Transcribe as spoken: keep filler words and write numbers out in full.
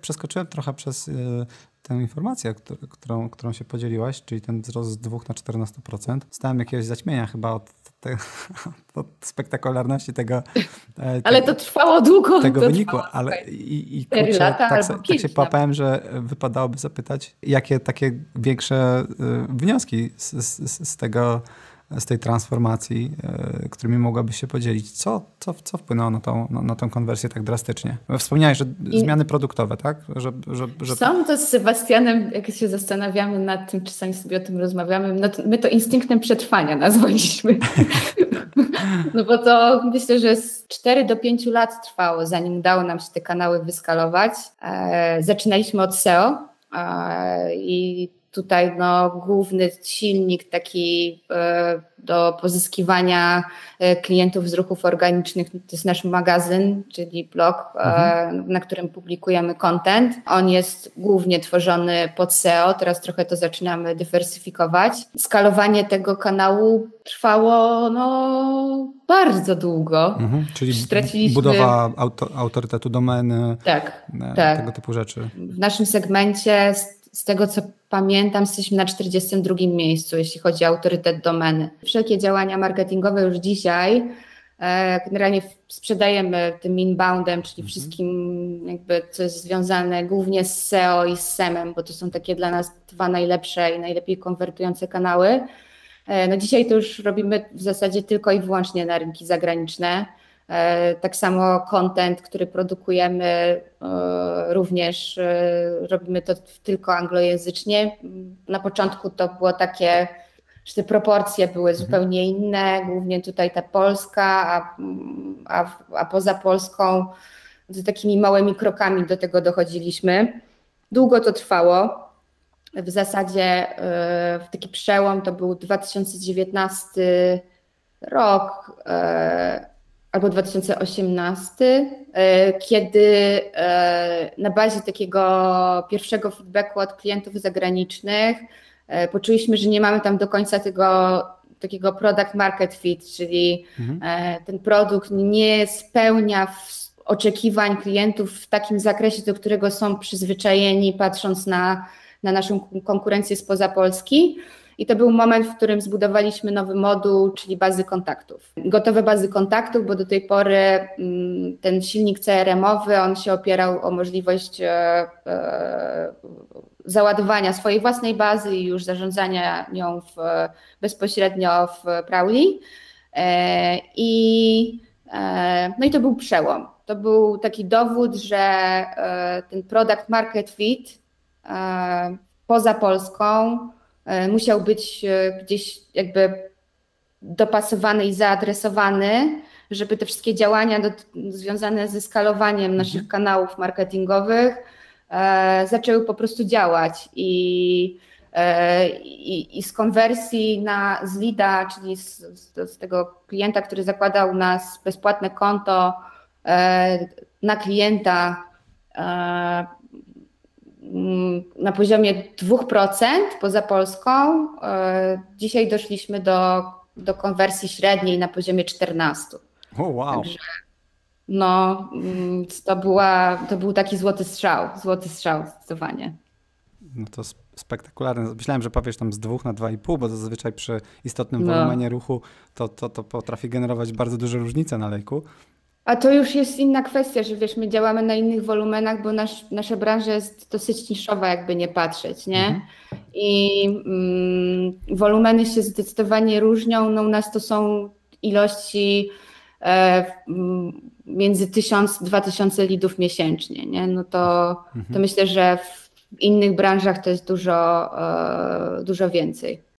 przeskoczyłem trochę przez y, tę informację, którą, którą się podzieliłaś, czyli ten wzrost z dwóch na czternaście procent. Stałem jakiegoś zaćmienia chyba od, te, od spektakularności tego. E, ale to trwało długo. Tego to wyniku, trwało, ale i, i cztery kurczę, lata, tak, albo tak się połapałem, że wypadałoby zapytać, jakie takie większe y, wnioski z, z, z tego z tej transformacji, y, którymi mogłabyś się podzielić. Co, co, co wpłynęło na tą, na, na tą konwersję tak drastycznie? Wspomniałeś, że I... zmiany produktowe, tak? Że, że, że... Są to z Sebastianem, jak się zastanawiamy nad tym, czasami sobie o tym rozmawiamy, no to my to instynktem przetrwania nazwaliśmy. No bo to myślę, że z czterech do pięciu lat trwało, zanim udało nam się te kanały wyskalować. E, zaczynaliśmy od S E O e, i tutaj no, główny silnik taki e, do pozyskiwania e, klientów z ruchów organicznych to jest nasz magazyn, czyli blog, mhm. e, na którym publikujemy content. On jest głównie tworzony pod S E O, teraz trochę to zaczynamy dywersyfikować. Skalowanie tego kanału trwało no, bardzo długo. Mhm. Czyli Straciliśmy... budowa auto, autorytetu domeny, tak, e, tak. tego typu rzeczy. W naszym segmencie z tego, co pamiętam, jesteśmy na czterdziestym drugim miejscu, jeśli chodzi o autorytet domeny. Wszelkie działania marketingowe już dzisiaj e, generalnie sprzedajemy tym inboundem, czyli mhm. wszystkim jakby, co jest związane głównie z S E O i z S E M em, bo to są takie dla nas dwa najlepsze i najlepiej konwertujące kanały. E, no dzisiaj to już robimy w zasadzie tylko i wyłącznie na rynki zagraniczne. Tak samo content, który produkujemy, również robimy to tylko anglojęzycznie. Na początku to było takie, że te proporcje były mhm. zupełnie inne, głównie tutaj ta Polska, a, a, a poza Polską z takimi małymi krokami do tego dochodziliśmy. Długo to trwało. W zasadzie w taki przełom to był dwa tysiące dziewiętnasty rok, albo dwa tysiące osiemnasty, kiedy na bazie takiego pierwszego feedbacku od klientów zagranicznych poczuliśmy, że nie mamy tam do końca tego takiego product market fit, czyli mhm. ten produkt nie spełnia oczekiwań klientów w takim zakresie, do którego są przyzwyczajeni, patrząc na, na naszą konkurencję spoza Polski. I to był moment, w którym zbudowaliśmy nowy moduł, czyli bazy kontaktów. Gotowe bazy kontaktów, bo do tej pory ten silnik C R M-owy, on się opierał o możliwość e, e, załadowania swojej własnej bazy i już zarządzania nią w, bezpośrednio w Prowly. E, i, e, no i to był przełom. To był taki dowód, że e, ten product market fit e, poza Polską musiał być gdzieś jakby dopasowany i zaadresowany, żeby te wszystkie działania do, związane ze skalowaniem mhm. naszych kanałów marketingowych e, zaczęły po prostu działać i, e, i, i z konwersji na, z leada, czyli z, z, z tego klienta, który zakładał nas bezpłatne konto e, na klienta e, na poziomie dwa procent poza Polską. Dzisiaj doszliśmy do, do konwersji średniej na poziomie czternaście procent. Oh, wow. Także no, to, była, to był taki złoty strzał, złoty strzał zdecydowanie. No to spektakularne. Myślałem, że powiesz tam z dwóch na dwa i pół, bo zazwyczaj przy istotnym wolumenie no. ruchu to, to, to potrafi generować bardzo duże różnice na lejku. A to już jest inna kwestia, że wiesz, my działamy na innych wolumenach, bo nasz, nasza branża jest dosyć niszowa, jakby nie patrzeć, nie? Mhm. I mm, wolumeny się zdecydowanie różnią. No u nas to są ilości e, między tysiąc, dwa tysiące lidów miesięcznie, nie? No to, mhm. to myślę, że w innych branżach to jest dużo, e, dużo więcej.